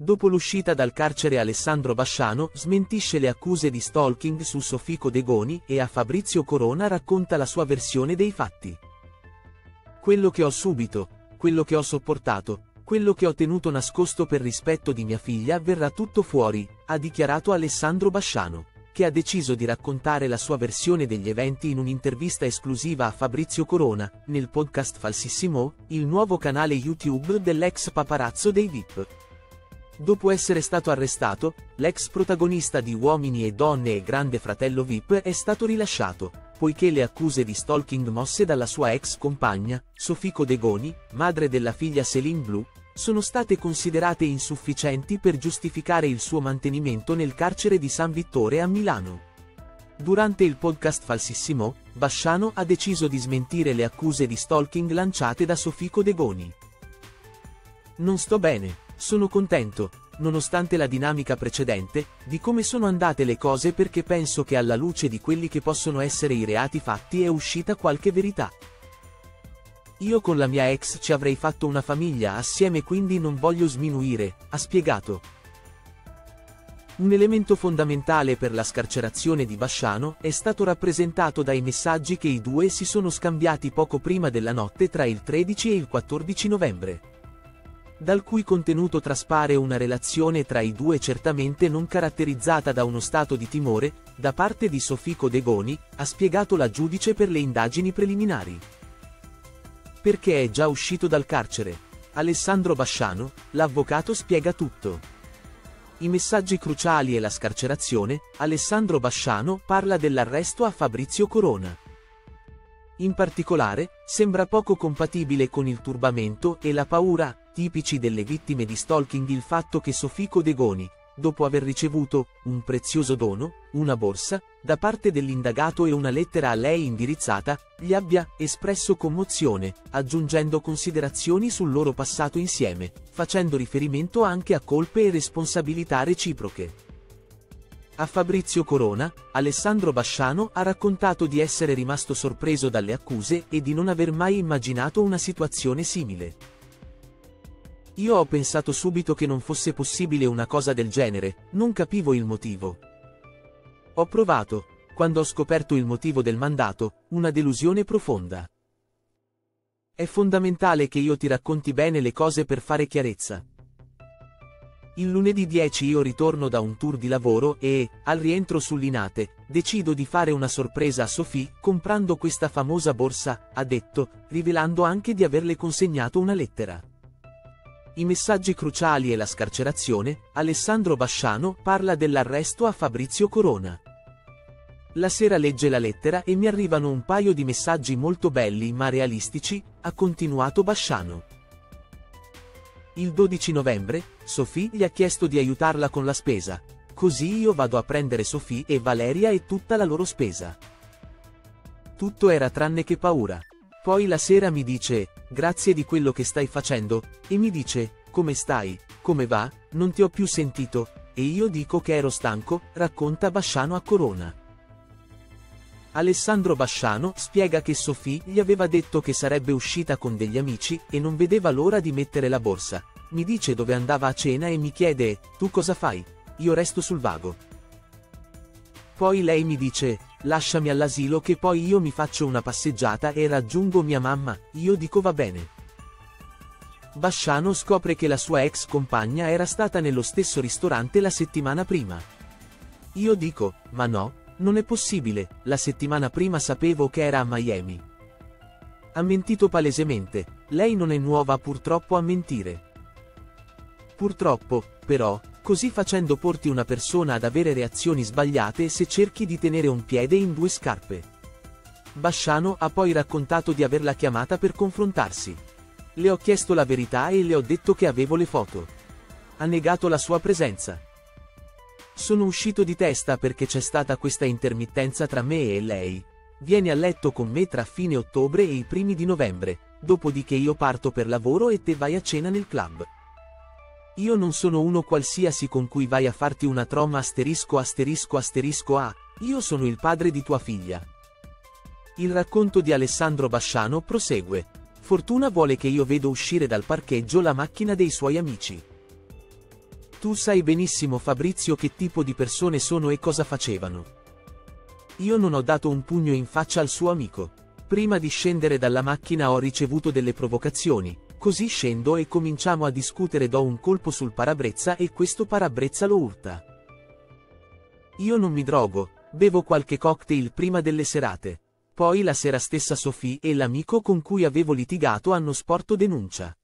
Dopo l'uscita dal carcere Alessandro Basciano smentisce le accuse di stalking su Sofico De Goni e a Fabrizio Corona racconta la sua versione dei fatti. Quello che ho subito, quello che ho sopportato, quello che ho tenuto nascosto per rispetto di mia figlia verrà tutto fuori, ha dichiarato Alessandro Basciano, che ha deciso di raccontare la sua versione degli eventi in un'intervista esclusiva a Fabrizio Corona, nel podcast Falsissimo, il nuovo canale YouTube dell'ex paparazzo dei VIP. Dopo essere stato arrestato, l'ex protagonista di Uomini e Donne e Grande Fratello VIP è stato rilasciato, poiché le accuse di stalking mosse dalla sua ex compagna, Sofico De Goni, madre della figlia Céline Blu, sono state considerate insufficienti per giustificare il suo mantenimento nel carcere di San Vittore a Milano. Durante il podcast Falsissimo, Basciano ha deciso di smentire le accuse di stalking lanciate da Sofico De Goni. Non sto bene. Sono contento, nonostante la dinamica precedente, di come sono andate le cose perché penso che alla luce di quelli che possono essere i reati fatti è uscita qualche verità. Io con la mia ex ci avrei fatto una famiglia assieme quindi non voglio sminuire, ha spiegato. Un elemento fondamentale per la scarcerazione di Basciano è stato rappresentato dai messaggi che i due si sono scambiati poco prima della notte tra il 13 e il 14 novembre. Dal cui contenuto traspare una relazione tra i due certamente non caratterizzata da uno stato di timore, da parte di Sofico De Goni, ha spiegato la giudice per le indagini preliminari. Perché è già uscito dal carcere. Alessandro Basciano, l'avvocato spiega tutto. I messaggi cruciali e la scarcerazione, Alessandro Basciano parla dell'arresto a Fabrizio Corona. In particolare, sembra poco compatibile con il turbamento e la paura, tipici delle vittime di stalking il fatto che Sofico De Goni, dopo aver ricevuto un prezioso dono, una borsa, da parte dell'indagato e una lettera a lei indirizzata, gli abbia espresso commozione, aggiungendo considerazioni sul loro passato insieme, facendo riferimento anche a colpe e responsabilità reciproche. A Fabrizio Corona, Alessandro Basciano ha raccontato di essere rimasto sorpreso dalle accuse e di non aver mai immaginato una situazione simile. Io ho pensato subito che non fosse possibile una cosa del genere, non capivo il motivo. Ho provato, quando ho scoperto il motivo del mandato, una delusione profonda. È fondamentale che io ti racconti bene le cose per fare chiarezza. Il lunedì 10 io ritorno da un tour di lavoro e, al rientro su Linate, decido di fare una sorpresa a Sophie comprando questa famosa borsa, ha detto, rivelando anche di averle consegnato una lettera. I messaggi cruciali e la scarcerazione, Alessandro Basciano parla dell'arresto a Fabrizio Corona. La sera legge la lettera e mi arrivano un paio di messaggi molto belli ma realistici, ha continuato Basciano. Il 12 novembre, Sophie gli ha chiesto di aiutarla con la spesa, così io vado a prendere Sophie e Valeria e tutta la loro spesa. Tutto era tranne che paura. Poi la sera mi dice, grazie di quello che stai facendo, e mi dice, come stai, come va, non ti ho più sentito, e io dico che ero stanco, racconta Basciano a Corona. Alessandro Basciano spiega che Sophie gli aveva detto che sarebbe uscita con degli amici e non vedeva l'ora di mettere la borsa. Mi dice dove andava a cena e mi chiede, tu cosa fai? Io resto sul vago. Poi lei mi dice, lasciami all'asilo che poi io mi faccio una passeggiata e raggiungo mia mamma, io dico va bene. Basciano scopre che la sua ex compagna era stata nello stesso ristorante la settimana prima. Io dico, ma no. Non è possibile, la settimana prima sapevo che era a Miami. Ha mentito palesemente, lei non è nuova purtroppo a mentire. Purtroppo, però, così facendo porti una persona ad avere reazioni sbagliate se cerchi di tenere un piede in due scarpe. Basciano ha poi raccontato di averla chiamata per confrontarsi. Le ho chiesto la verità e le ho detto che avevo le foto. Ha negato la sua presenza. Sono uscito di testa perché c'è stata questa intermittenza tra me e lei. Vieni a letto con me tra fine ottobre e i primi di novembre, dopodiché io parto per lavoro e te vai a cena nel club. Io non sono uno qualsiasi con cui vai a farti una tromma ****** A, io sono il padre di tua figlia. Il racconto di Alessandro Basciano prosegue. Fortuna vuole che io vedo uscire dal parcheggio la macchina dei suoi amici. Tu sai benissimo Fabrizio che tipo di persone sono e cosa facevano. Io non ho dato un pugno in faccia al suo amico. Prima di scendere dalla macchina ho ricevuto delle provocazioni, così scendo e cominciamo a discutere, do un colpo sul parabrezza e questo parabrezza lo urta. Io non mi drogo, bevo qualche cocktail prima delle serate. Poi la sera stessa Sophie e l'amico con cui avevo litigato hanno sporto denuncia.